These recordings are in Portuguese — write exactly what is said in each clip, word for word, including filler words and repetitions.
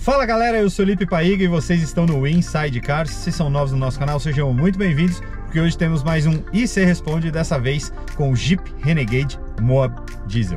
Fala galera, eu sou o Lipe Paiga e vocês estão no Inside Cars. Se são novos no nosso canal, sejam muito bem-vindos, porque hoje temos mais um I C Responde, dessa vez com o Jeep Renegade Moab Diesel.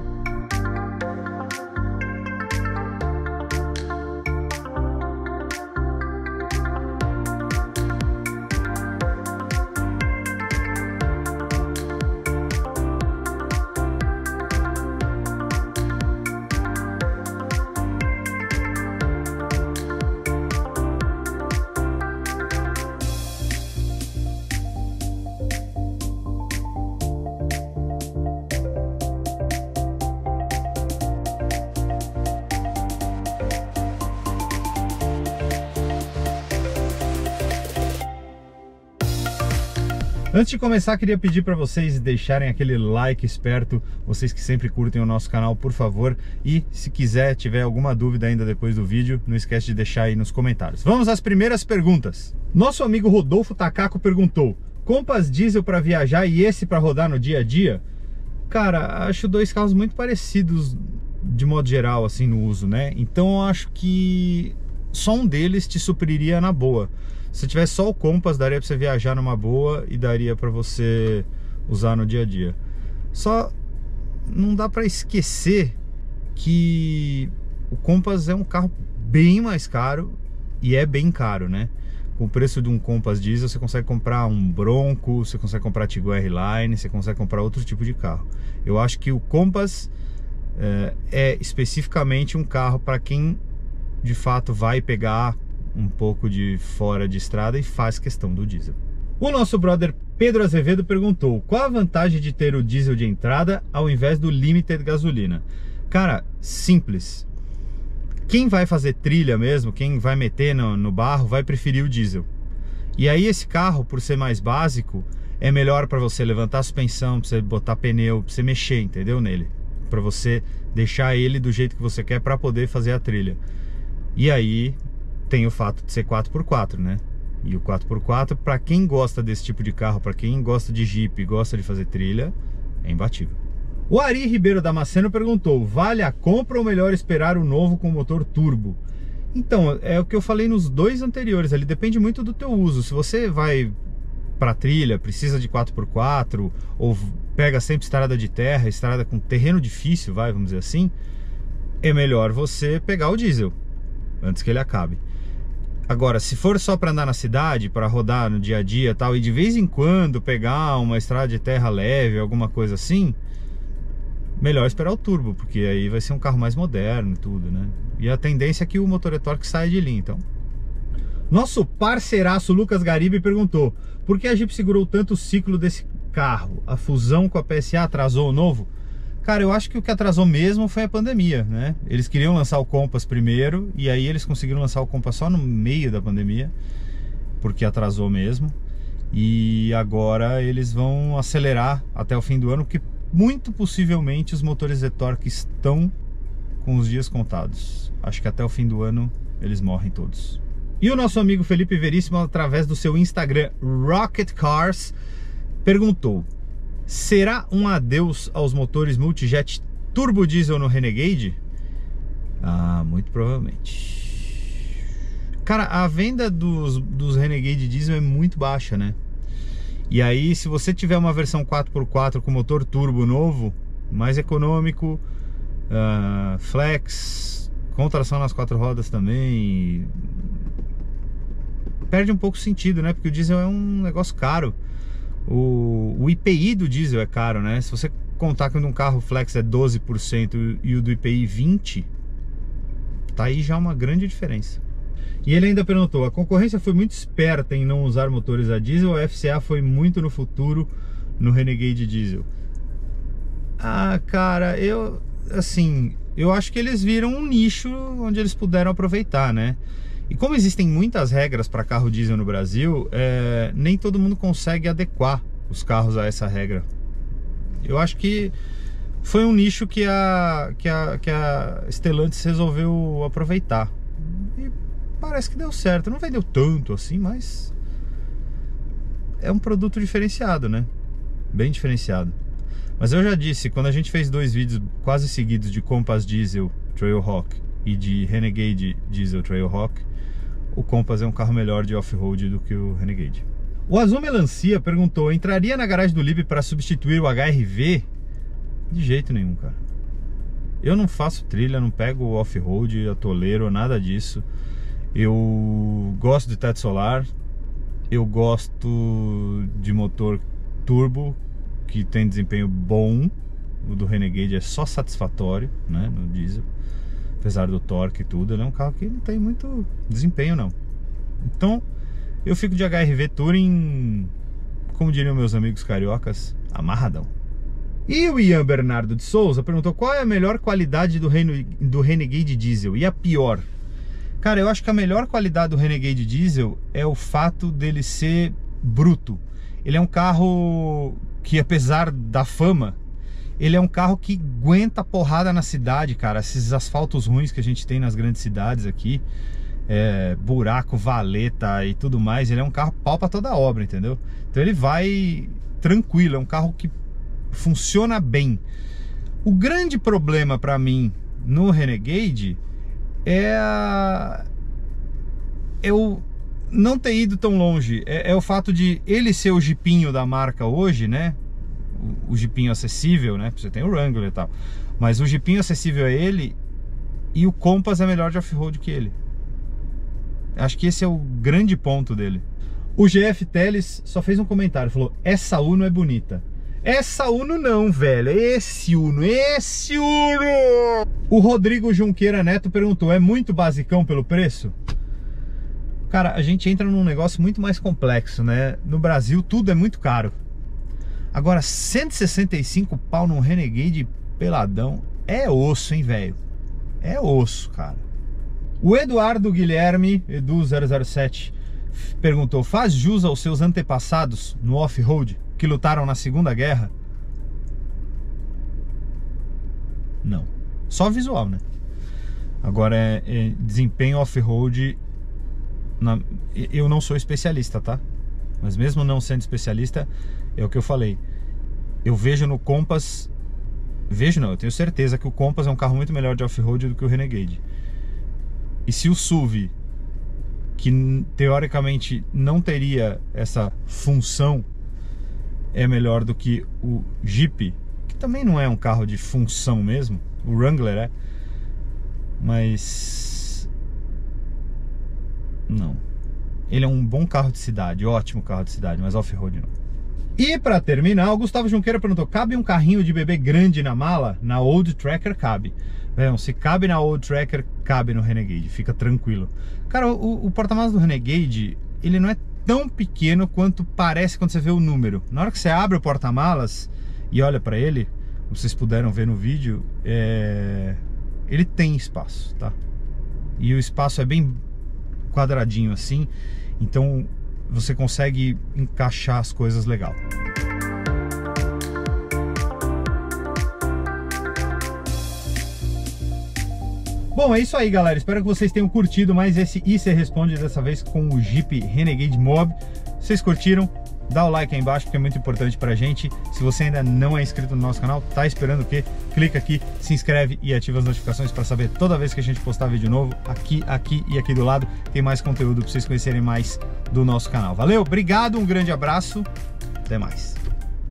Antes de começar, queria pedir para vocês deixarem aquele like esperto, vocês que sempre curtem o nosso canal, por favor. E se quiser, tiver alguma dúvida ainda depois do vídeo, não esquece de deixar aí nos comentários. Vamos às primeiras perguntas. Nosso amigo Rodolfo Takako perguntou: Compass diesel para viajar e esse para rodar no dia a dia? Cara, acho dois carros muito parecidos de modo geral, assim, no uso, né? Então eu acho que só um deles te supriria na boa. Se tivesse só o Compass, daria para você viajar numa boa e daria para você usar no dia a dia. Só não dá para esquecer que o Compass é um carro bem mais caro e é bem caro, né? Com o preço de um Compass diesel, você consegue comprar um Bronco, você consegue comprar Tiguan R-Line, você consegue comprar outro tipo de carro. Eu acho que o Compass é, é especificamente um carro para quem de fato vai pegar um pouco de fora de estrada e faz questão do diesel. O nosso brother Pedro Azevedo perguntou: qual a vantagem de ter o diesel de entrada ao invés do Limited gasolina? Cara, simples. Quem vai fazer trilha mesmo, quem vai meter no, no barro, vai preferir o diesel. E aí esse carro, por ser mais básico, é melhor para você levantar a suspensão, para você botar pneu, para você mexer, entendeu, nele? Para você deixar ele do jeito que você quer para poder fazer a trilha. E aí tem o fato de ser quatro por quatro, né? E o quatro por quatro, para quem gosta desse tipo de carro, para quem gosta de Jeep e gosta de fazer trilha, é imbatível. O Ari Ribeiro Damasceno perguntou: vale a compra ou melhor esperar o novo com motor turbo? Então, é o que eu falei nos dois anteriores, ali depende muito do teu uso. Se você vai para trilha, precisa de quatro por quatro, ou pega sempre estrada de terra, estrada com terreno difícil, vai, vamos dizer assim, é melhor você pegar o diesel antes que ele acabe. Agora, se for só para andar na cidade, para rodar no dia a dia e tal, e de vez em quando pegar uma estrada de terra leve, alguma coisa assim, melhor esperar o turbo, porque aí vai ser um carro mais moderno e tudo, né? E a tendência é que o motor e-torque saia de linha, então. Nosso parceiraço Lucas Garibe perguntou: por que a Jeep segurou tanto o ciclo desse carro? A fusão com a P S A atrasou o novo? Cara, eu acho que o que atrasou mesmo foi a pandemia, né? Eles queriam lançar o Compass primeiro, e aí eles conseguiram lançar o Compass só no meio da pandemia, porque atrasou mesmo. E agora eles vão acelerar até o fim do ano, porque muito possivelmente os motores e-torque estão com os dias contados. Acho que até o fim do ano eles morrem todos. E o nosso amigo Felipe Veríssimo, através do seu Instagram Rocket Cars, perguntou: será um adeus aos motores multijet turbo diesel no Renegade? Ah, muito provavelmente. Cara, a venda dos, dos Renegade diesel é muito baixa, né? E aí, se você tiver uma versão quatro por quatro com motor turbo novo, mais econômico, uh, flex, com tração nas quatro rodas também, perde um pouco o sentido, né? Porque o diesel é um negócio caro. O, o I P I do diesel é caro, né? Se você contar que um carro flex é doze por cento e o do I P I vinte por cento, tá aí já uma grande diferença. E ele ainda perguntou: a concorrência foi muito esperta em não usar motores a diesel, ou a F C A foi muito no futuro no Renegade diesel? Ah, cara, eu, assim, eu acho que eles viram um nicho onde eles puderam aproveitar, né? E como existem muitas regras para carro diesel no Brasil, é, nem todo mundo consegue adequar os carros a essa regra. Eu acho que foi um nicho que a, que a, que a Stellantis resolveu aproveitar. E parece que deu certo. Não vendeu tanto assim, mas é um produto diferenciado, né? Bem diferenciado. Mas eu já disse, quando a gente fez dois vídeos quase seguidos de Compass Diesel Trailhawk e de Renegade Diesel Trailhawk, o Compass é um carro melhor de off-road do que o Renegade. O Azul Melancia perguntou: entraria na garagem do Lib para substituir o H R V? De jeito nenhum, cara. Eu não faço trilha, não pego off-road, atoleiro, nada disso. Eu gosto de teto solar, eu gosto de motor turbo, que tem desempenho bom. O do Renegade é só satisfatório, né, no diesel. Apesar do torque e tudo, ele é um carro que não tem muito desempenho, não. Então, eu fico de H R V Touring, como diriam meus amigos cariocas, amarradão. E o Ian Bernardo de Souza perguntou: qual é a melhor qualidade do, Reno, do Renegade Diesel e a pior? Cara, eu acho que a melhor qualidade do Renegade Diesel é o fato dele ser bruto. Ele é um carro que, apesar da fama, ele é um carro que aguenta porrada na cidade, cara. Esses asfaltos ruins que a gente tem nas grandes cidades aqui, é, buraco, valeta e tudo mais, ele é um carro pau pra toda obra, entendeu? Então ele vai tranquilo, é um carro que funciona bem. O grande problema pra mim no Renegade é a... eu não ter ido tão longe. É, é o fato de ele ser o jipinho da marca hoje, né? O, o jipinho acessível, né? Você tem o Wrangler e tal, mas o jipinho acessível é ele, e o Compass é melhor de off-road que ele. Acho que esse é o grande ponto dele. O G F Teles só fez um comentário, falou: essa Uno é bonita. Essa Uno não, velho. Esse Uno, esse Uno! O Rodrigo Junqueira Neto perguntou: é muito basicão pelo preço? Cara, a gente entra num negócio muito mais complexo, né? No Brasil tudo é muito caro. Agora, cento e sessenta e cinco pau num Renegade peladão é osso, hein, velho? É osso, cara. O Eduardo Guilherme, Edu zero zero sete, perguntou: faz jus aos seus antepassados no off-road que lutaram na Segunda Guerra? Não. Só visual, né? Agora, é, é desempenho off-road, na... eu não sou especialista, tá? Mas mesmo não sendo especialista, é o que eu falei. Eu vejo no Compass... Vejo não, eu tenho certeza que o Compass é um carro muito melhor de off-road do que o Renegade. E se o S U V, que teoricamente não teria essa função, é melhor do que o Jeep, que também não é um carro de função mesmo, o Wrangler é, mas não, ele é um bom carro de cidade, ótimo carro de cidade, mas off-road não. E para terminar, o Gustavo Junqueira perguntou: cabe um carrinho de bebê grande na mala? Na Old Tracker cabe. Não, se cabe na Old Tracker, cabe no Renegade, fica tranquilo. Cara, o, o porta-malas do Renegade, ele não é tão pequeno quanto parece quando você vê o número. Na hora que você abre o porta-malas e olha para ele, vocês puderam ver no vídeo, é... ele tem espaço, tá? E o espaço é bem quadradinho assim, então você consegue encaixar as coisas legal. Bom, é isso aí, galera. Espero que vocês tenham curtido mais esse I C Responde, dessa vez com o Jeep Renegade Mob. Se vocês curtiram, dá o like aí embaixo, porque é muito importante pra gente. Se você ainda não é inscrito no nosso canal, tá esperando o quê? Clica aqui, se inscreve e ativa as notificações para saber toda vez que a gente postar vídeo novo. Aqui, aqui e aqui do lado tem mais conteúdo para vocês conhecerem mais do nosso canal. Valeu, obrigado, um grande abraço, até mais.